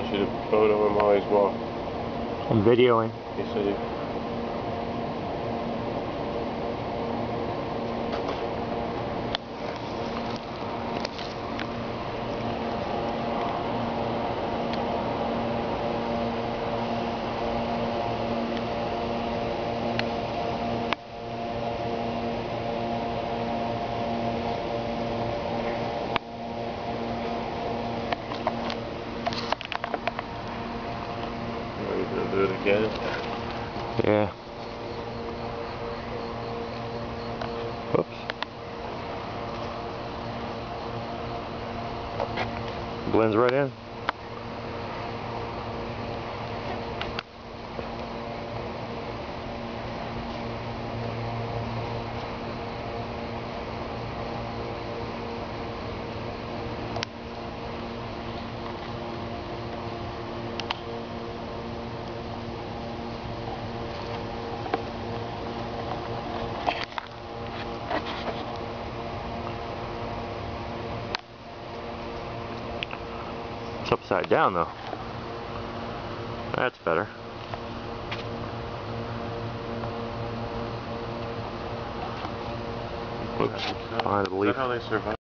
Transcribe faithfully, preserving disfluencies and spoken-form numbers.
you the photo of Molly's walk. I'm videoing. Yes, I do. Do it again. Yeah. Oops. Blends right in. It's upside down though. That's better. Oops. Is that how they survive?